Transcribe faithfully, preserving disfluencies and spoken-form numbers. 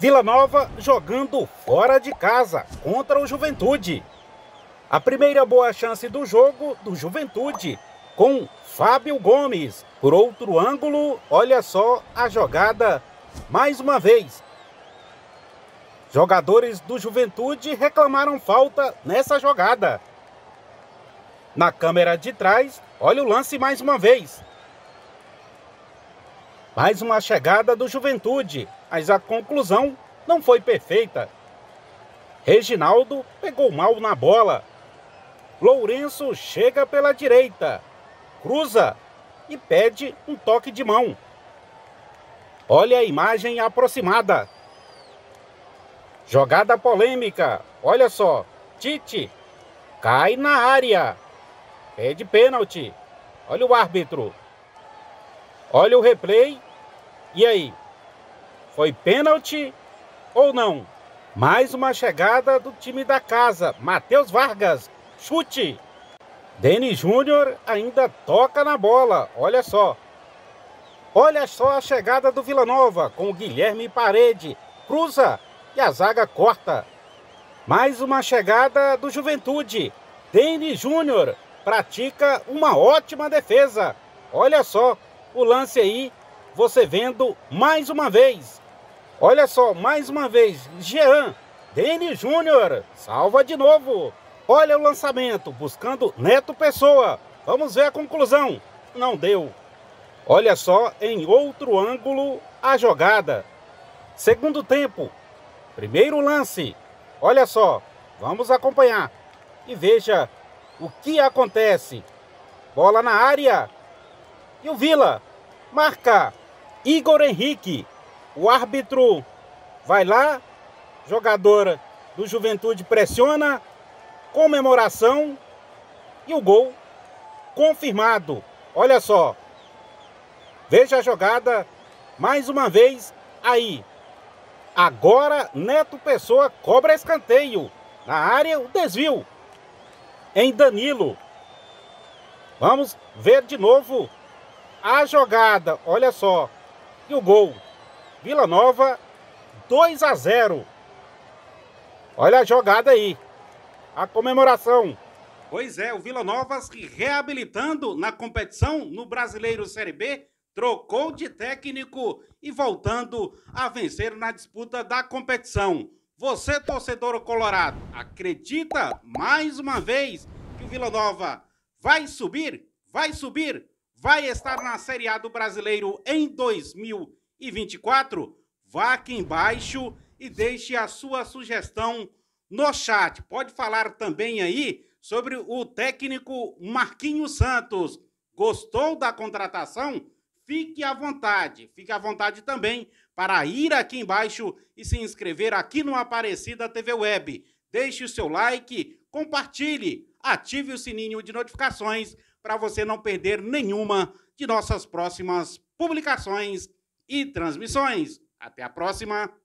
Vila Nova jogando fora de casa contra o Juventude. A primeira boa chance do jogo do Juventude com Fábio Gomes. Por outro ângulo, olha só a jogada mais uma vez. Jogadores do Juventude reclamaram falta nessa jogada. Na câmera de trás, olha o lance mais uma vez. Mais uma chegada do Juventude, mas a conclusão não foi perfeita. Reginaldo pegou mal na bola. Lourenço chega pela direita, cruza e pede um toque de mão. Olha a imagem aproximada. Jogada polêmica, olha só, Tite cai na área, pede pênalti. Olha o árbitro. Olha o replay. E aí? Foi pênalti ou não? Mais uma chegada do time da casa. Matheus Vargas. Chute. Denis Júnior ainda toca na bola. Olha só. Olha só a chegada do Vila Nova com o Guilherme Parede. Cruza e a zaga corta. Mais uma chegada do Juventude. Denis Júnior pratica uma ótima defesa. Olha só o lance aí, você vendo mais uma vez. Olha só, mais uma vez, Jean, Denis Júnior, salva de novo. Olha o lançamento, buscando Neto Pessoa. Vamos ver a conclusão. Não deu. Olha só, em outro ângulo, a jogada. Segundo tempo, primeiro lance. Olha só, vamos acompanhar e veja o que acontece. Bola na área. E o Vila marca Igor Henrique. O árbitro vai lá, jogador do Juventude pressiona, comemoração e o gol confirmado. Olha só, veja a jogada mais uma vez aí. Agora Neto Pessoa cobra escanteio. Na área o desvio em Danilo. Vamos ver de novo a jogada, olha só, e o gol. Vila Nova, dois a zero. Olha a jogada aí, a comemoração. Pois é, o Vila Nova se reabilitando na competição no Brasileiro Série B, trocou de técnico e voltando a vencer na disputa da competição. Você, torcedor colorado, acredita mais uma vez que o Vila Nova vai subir? Vai subir? Vai estar na Série A do Brasileiro em dois mil e vinte e quatro? Vá aqui embaixo e deixe a sua sugestão no chat. Pode falar também aí sobre o técnico Marquinhos Santos. Gostou da contratação? Fique à vontade. Fique à vontade também para ir aqui embaixo e se inscrever aqui no Aparecida T V Web. Deixe o seu like, compartilhe, ative o sininho de notificações para você não perder nenhuma de nossas próximas publicações e transmissões. Até a próxima!